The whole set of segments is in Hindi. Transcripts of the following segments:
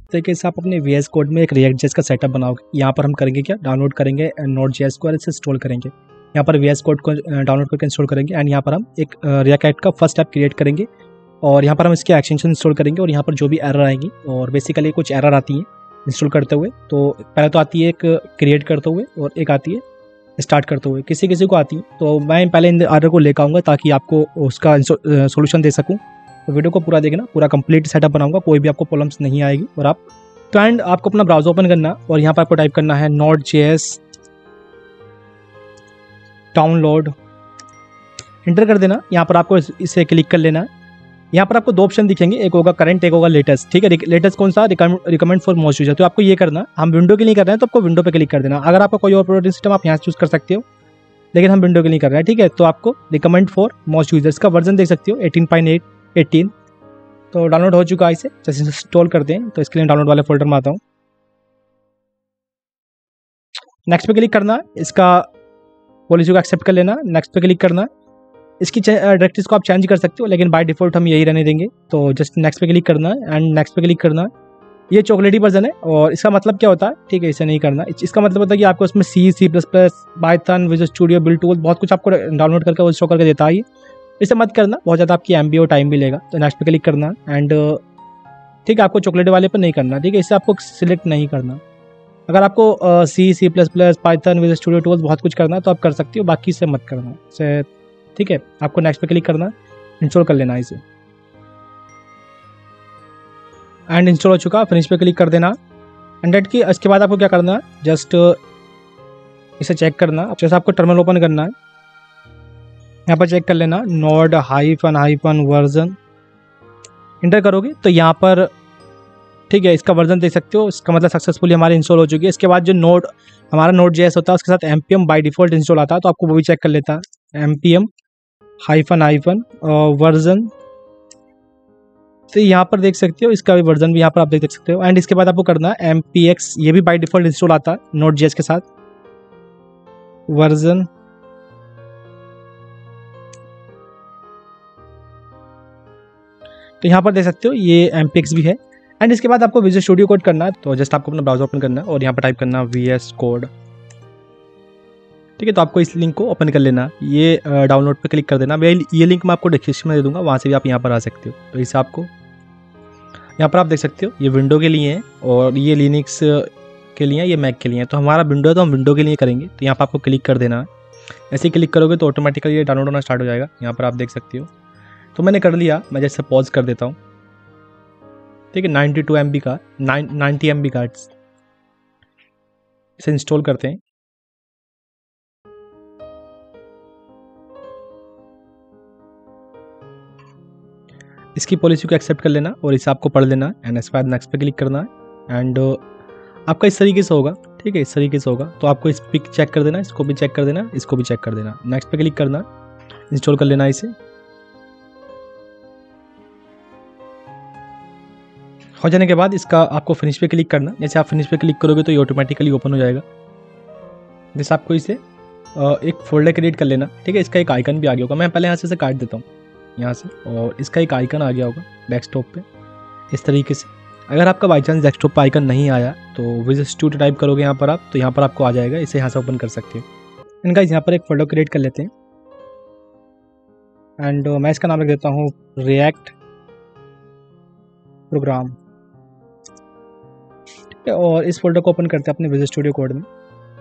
तरीके से आप अपने VS कोड में एक रिएक्ट जेएस का सेटअप बनाओगे। यहाँ पर हम करेंगे क्या, डाउनलोड करेंगे Node.js को और इसे इंस्टॉल करेंगे। यहाँ पर VS कोड को डाउनलोड करके इंस्टॉल करेंगे एंड यहाँ पर हम एक रिएक्ट का फर्स्ट ऐप क्रिएट करेंगे और यहाँ पर हम इसके एक्सटेंशन इंस्टॉल करेंगे और यहाँ पर जो भी एरर आएंगी, और बेसिकली कुछ एरर आती हैं इंस्टॉल करते हुए। तो पहले तो आती है एक क्रिएट करते हुए और एक आती है स्टार्ट करते हुए, किसी किसी को आती है। तो मैं पहले इन एरर को लेकर आऊँगा ताकि आपको उसका सोल्यूशन दे सकूँ। तो वीडियो को पूरा देखना, पूरा कंप्लीट सेटअप बनाऊंगा, कोई भी आपको प्रॉब्लम्स नहीं आएगी। और आप तो एंड आपको अपना ब्राउज़र ओपन करना और यहाँ पर आपको टाइप करना है Node.js डाउनलोड, इंटर कर देना। यहाँ पर आपको इसे क्लिक कर लेना है। यहाँ पर आपको दो ऑप्शन दिखेंगे, एक होगा करंट, एक होगा लेटेस्ट। ठीक है, लेटेस्ट कौन सा, रिकमेंड फॉर मोस्ट यूजर। तो आपको ये करना, हम विंडो के लिए कर रहे हैं तो आपको विंडो पे क्लिक कर देना। अगर आपका कोई ऑपरेटिंग सिस्टम आप यहाँ से चूज कर सकते हो, लेकिन हम विंडो के लिए कर रहे हैं। ठीक है, तो आपको रिकमेंड फॉर मोस्ट यूजर्स का वर्जन देख सकते हो 18.8 18। तो डाउनलोड हो चुका है, इसे जैसे इंस्टॉल करते हैं। तो इसके लिए डाउनलोड वाले फोल्डर में आता हूँ, नेक्स्ट पे क्लिक करना, इसका पॉलिसी को एक्सेप्ट कर लेना, नेक्स्ट पे क्लिक करना। इसकी डायरेक्टरीज को आप चेंज कर सकते हो, लेकिन बाय डिफॉल्ट हम यही रहने देंगे। तो जस्ट नेक्स्ट पे क्लिक करना एंड नेक्स्ट पे क्लिक करना। ये चॉकलेटी वर्जन है और इसका मतलब क्या होता है, ठीक है, इसे नहीं करना। इसका मतलब होता है कि आपको उसमें C++, Python, visual studio, build tool बहुत कुछ आपको डाउनलोड करके इंस्टॉल करके देता है। इसे मत करना, बहुत ज़्यादा आपकी MB और टाइम भी लेगा। तो नेक्स्ट पे क्लिक करना एंड ठीक है, आपको चॉकलेट वाले पर नहीं करना। ठीक है, इसे आपको सिलेक्ट नहीं करना। अगर आपको C++, Python, visual studio tools बहुत कुछ करना है तो आप कर सकते हो, बाकी इसे मत करना इसे। ठीक है, आपको नेक्स्ट पे क्लिक करना, इंस्टॉल कर लेना इसे एंड इंस्टॉल हो चुका। फिनिश पे क्लिक कर देना एंड की इसके बाद आपको क्या करना है, जस्ट इसे चेक करना। जैसे आपको टर्मिनल ओपन करना है, यहाँ पर चेक कर लेना नोड हाइफन वर्जन, इंटर करोगे तो यहाँ पर ठीक है इसका वर्जन देख सकते हो। इसका मतलब सक्सेसफुली हमारी इंस्टॉल हो चुकी है। इसके बाद जो हमारा Node.js होता है उसके साथ npm बाय डिफॉल्ट इंस्टॉल आता है, तो आपको वो भी चेक कर लेता है npm हाइफन वर्जन। तो यहाँ पर देख सकते हो इसका भी वर्जन भी यहाँ पर आप देख सकते हो। एंड इसके बाद आपको करना है mpx, ये भी बाय डिफॉल्ट इंस्टॉल आता है Node.js के साथ, वर्जन। तो यहाँ पर देख सकते हो ये mpx भी है। एंड इसके बाद आपको विजुअल स्टूडियो कोड करना है। तो जस्ट आपको अपना ब्राउजर ओपन करना है और यहाँ पर टाइप करना VS कोड। ठीक है, तो आपको इस लिंक को ओपन कर लेना, ये डाउनलोड पे क्लिक कर देना। ये लिंक मैं आपको डिस्क्रिप्शन में दे दूंगा, वहाँ से भी आप यहाँ पर आ सकते हो। तो इसे आपको यहाँ पर आप देख सकते हो, ये विंडो के लिए है और ये लिनक्स के लिए है, ये मैक के लिए है। तो हमारा विंडो है तो हम विंडो के लिए करेंगे। तो यहाँ पर आपको क्लिक कर देना है, ऐसे ही क्लिक करोगे तो ऑटोमेटिकली ये डाउनलोड होना स्टार्ट हो जाएगा। यहाँ पर आप देख सकते हो, तो मैंने कर लिया। मैं जैसे पॉज कर देता हूँ, ठीक है, 92 MB का 90 MB का इसे इंस्टॉल करते हैं। इसकी पॉलिसी को एक्सेप्ट कर लेना और इसे आपको पढ़ लेना एंड इसके बाद नेक्स्ट पे क्लिक करना है। एंड आपका इस तरीके से होगा, ठीक है, इस तरीके से होगा। तो आपको इस पिक चेक कर देना, इसको भी चेक कर देना, इसको भी चेक कर देना। नेक्स्ट पे क्लिक करना, इंस्टॉल कर लेना इसे। हो जाने के बाद इसका आपको फिनिश पे क्लिक करना। जैसे आप फिनिश पे क्लिक करोगे तो ये ऑटोमेटिकली ओपन हो जाएगा। जैसे आपको इसे एक फोल्डर क्रिएट कर लेना। ठीक है, इसका एक आइकन भी आ गया होगा, मैं पहले यहाँ से इसे काट देता हूँ यहाँ से, और इसका एक आइकन आ गया होगा डेस्कटॉप पे इस तरीके से। अगर आपका बाई चांस डेस्कटॉप पर आइकन नहीं आया तो विजुअल स्टूडियो टाइप करोगे यहाँ पर आप, तो यहाँ पर आपको आ जाएगा, इसे यहाँ से ओपन कर सकते हो। इनका यहाँ पर एक फोल्डर क्रिएट कर लेते हैं एंड मैं इसका नाम रख देता हूँ रिएक्ट प्रोग्राम। ठीक है, और इस फोल्डर को ओपन करते हैं अपने विजुअल स्टूडियो कोड में।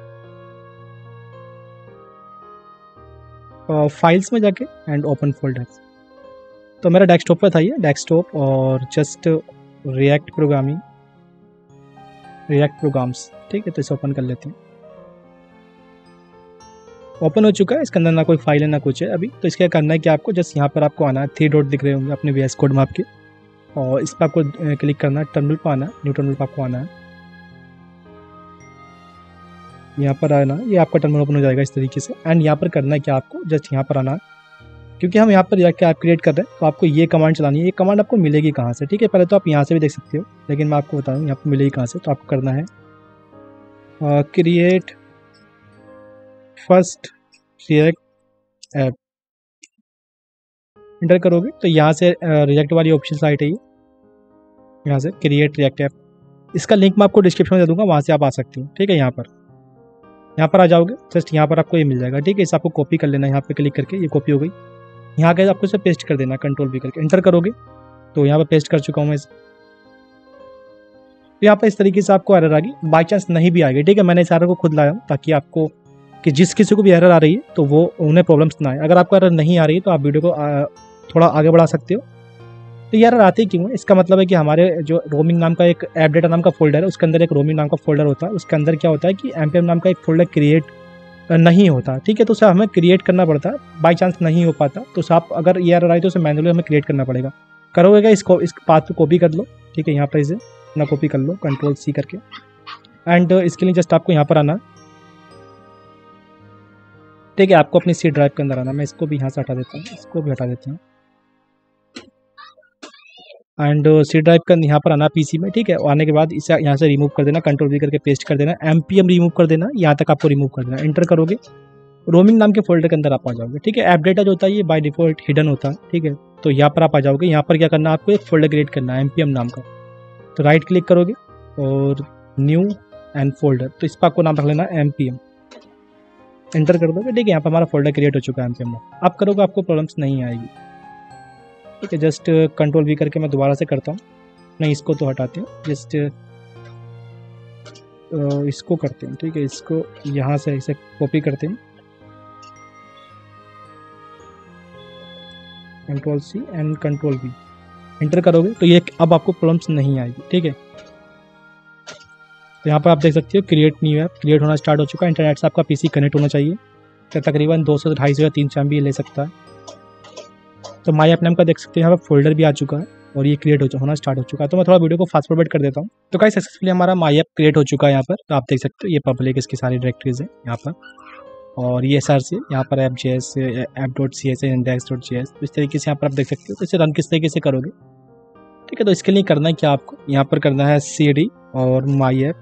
फाइल्स में जाके एंड ओपन फोल्डर। तो मेरा डेस्कटॉप पर था ये डेस्कटॉप, और जस्ट रिएक्ट प्रोग्राम्स। ठीक है, तो इसे ओपन कर लेते हैं। ओपन हो चुका है, इसके अंदर ना कोई फाइल है ना कुछ है अभी। तो इसका करना है कि आपको जस्ट यहाँ पर आपको आना है, 3 डॉट दिख रहे होंगे अपने VS कोड में आपके, और इस पर आपको क्लिक करना है, टर्मिनल पर आना है, न्यू टर्मिनल पर आपको आना है। यहाँ पर आना, ये आपका टर्मिनल ओपन हो जाएगा इस तरीके से। एंड यहाँ पर करना है कि आपको जस्ट यहाँ पर आना है, क्योंकि हम यहाँ पर रिएक्ट ऐप क्रिएट कर रहे हैं तो आपको ये कमांड चलानी है। ये कमांड आपको मिलेगी कहाँ से, ठीक है, पहले तो आप यहाँ से भी देख सकते हो, लेकिन मैं आपको बता दूँ यहाँ पर मिलेगी कहाँ से। तो आपको करना है create first react app, enter करोगे तो यहाँ से रिएक्ट वाली ऑप्शन साइट है, ये यहाँ से क्रिएट रिएक्ट ऐप। इसका लिंक मैं आपको डिस्क्रिप्शन में दे दूंगा, वहाँ से आप आ सकते हो। ठीक है, यहाँ पर आ जाओगे, जस्ट यहाँ पर आपको ये मिल जाएगा। ठीक है, इसे आपको कॉपी कर लेना है, यहाँ पे क्लिक करके ये कॉपी हो गई। यहाँ के आपको इसे पेस्ट कर देना, कंट्रोल भी करके एंटर करोगे तो यहाँ पर पेस्ट कर चुका हूँ मैं इसे। तो यहाँ पर इस तरीके से आपको एरर आ गई, बाई चांस नहीं भी आ गई। ठीक है, मैंने इस एरर को खुद लाया हूँ ताकि आपको कि जिस किसी को भी एरर आ रही है तो वो उन्हें प्रॉब्लम्स ना आए। अगर आपको एरर नहीं आ रही है तो आप वीडियो को थोड़ा आगे बढ़ा सकते हो। तो ये एरर आती क्यों है, इसका मतलब है कि हमारे जो रोमिंग नाम का एक ऐप डेटा नाम का फोल्डर है, उसके अंदर एक रोमिंग नाम का फोल्डर होता है। उसके अंदर क्या होता है कि npm नाम का एक फोल्डर क्रिएट नहीं होता। ठीक है, तो उसे हमें क्रिएट करना पड़ता है, बाई चांस नहीं हो पाता। तो आप अगर ये एरर आई तो उसे मैनुअली हमें क्रिएट करना पड़ेगा। करोगे क्या, इस पाथ को कॉपी कर लो। ठीक है, यहाँ पर इसे अपना कॉपी कर लो कंट्रोल C करके, एंड इसके लिए जस्ट आपको यहाँ पर आना। ठीक है, आपको अपनी C ड्राइव के अंदर आना। मैं इसको भी यहाँ से हटा देता हूँ, इसको भी हटा देता हूँ, एंड C ड्राइव का यहाँ पर आना PC में। ठीक है, आने के बाद इसे यहाँ से रिमूव कर देना, कंट्रोल V करके पेस्ट कर देना, npm रिमूव कर देना, यहाँ तक आपको रिमूव कर देना। एंटर करोगे, रोमिंग नाम के फोल्डर के अंदर आप आ जाओगे। ठीक है, ऐप डेटा जो होता है ये बाय डिफॉल्ट हिडन होता है। ठीक है, तो यहाँ पर आप आ जाओगे। यहाँ पर क्या करना है, आपको एक फोल्डर क्रिएट करना है npm नाम का। तो राइट क्लिक करोगे और न्यू एंड फोल्डर, तो इस पर आपको नाम रख लेना npm। एंटर कर दोगे। ठीक है, यहाँ पर हमारा फोल्डर क्रिएट हो चुका है npm में। आप करोगे आपको प्रॉब्लम्स नहीं आएगी। ठीक है, जस्ट कंट्रोल V करके मैं दोबारा से करता हूँ। नहीं, इसको तो हटाते हैं, जस्ट इसको करते हैं। ठीक है, इसको यहाँ से इसे कॉपी करते हैं, control C and control V। Enter करोगे तो ये अब आपको प्रॉब्लम्स नहीं आएगी। ठीक है, तो यहाँ पर आप देख सकते हो क्रिएट न्यू ऐप क्रिएट होना स्टार्ट हो चुका है। इंटरनेट से आपका PC कनेक्ट होना चाहिए, तो तकरीबन 200 250 या 300 MB ले सकता है। तो माई ऐप नाम का देख सकते हैं, यहाँ पर फोल्डर भी आ चुका है और ये क्रिएट होना स्टार्ट हो चुका है। तो मैं थोड़ा वीडियो को फास्ट फॉरवर्ड कर देता हूँ। तो गाइस सक्सेसफुली हमारा माई ऐप क्रिएट हो चुका है यहाँ पर। तो आप देख सकते हो ये पब्लिक इसकी सारी डायरेक्टरीज है यहाँ पर, और ये SRC यहाँ पर app.js app.cs index.js। इस तरीके से यहाँ पर आप देख सकते हो। तो इसे रन किस तरीके से करोगे। ठीक है, तो इसके लिए करना है क्या, आपको यहाँ पर करना है cd और माई ऐप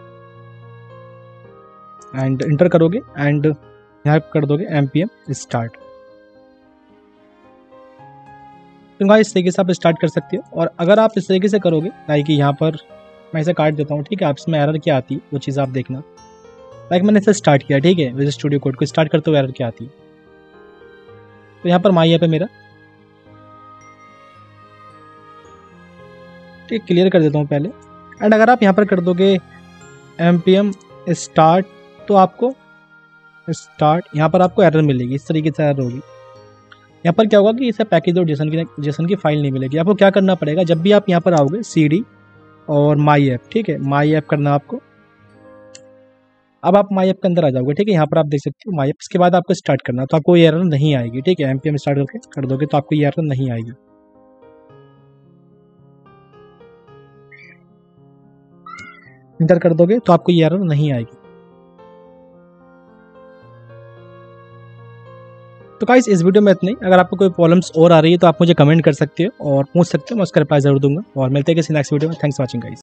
एंड इंटर करोगे, एंड यहाँ कर दोगे npm स्टार्ट। तो गाइस इस तरीके से आप स्टार्ट कर सकते हो। और अगर आप इस तरीके से करोगे, लाइक यहाँ पर मैं इसे काट देता हूँ। ठीक है, आप इसमें एरर क्या आती है वो चीज़ आप देखना। लाइक मैंने इसे स्टार्ट किया, ठीक है, विजुअल स्टूडियो कोड को स्टार्ट करते हुए एरर क्या आती है। तो यहाँ पर माई ऐप है मेरा। ठीक, क्लियर कर देता हूँ पहले। एंड अगर आप यहाँ पर कर दोगे npm स्टार्ट तो आपको स्टार्ट यहाँ पर आपको एरर मिलेगी, इस तरीके से एरर होगी। यहाँ पर क्या होगा कि इसे पैकेज और जेसन की फाइल नहीं मिलेगी। आपको क्या करना पड़ेगा, जब भी आप यहाँ पर आओगे cd और माई ऐप, ठीक है, माई ऐप करना आपको। अब आप माई ऐप के अंदर आ जाओगे। ठीक है, यहाँ पर आप देख सकते हो माई ऐप। इसके बाद आपको स्टार्ट करना, तो आपको ये एरर नहीं आएगी। ठीक है, npm स्टार्ट करके कर दोगे तो आपको ये एरर नहीं आएगी। इंटर कर दोगे तो आपको ये एरर नहीं आएगी। तो गाइस इस वीडियो में इतना ही। अगर आपको कोई प्रॉब्लम्स और आ रही है तो आप मुझे कमेंट कर सकते हो और पूछ सकते हो, मैं उसका रिप्लाई जरूर दूंगा। और मिलते हैं किसी नेक्स्ट वीडियो में। Thanks for watching guys.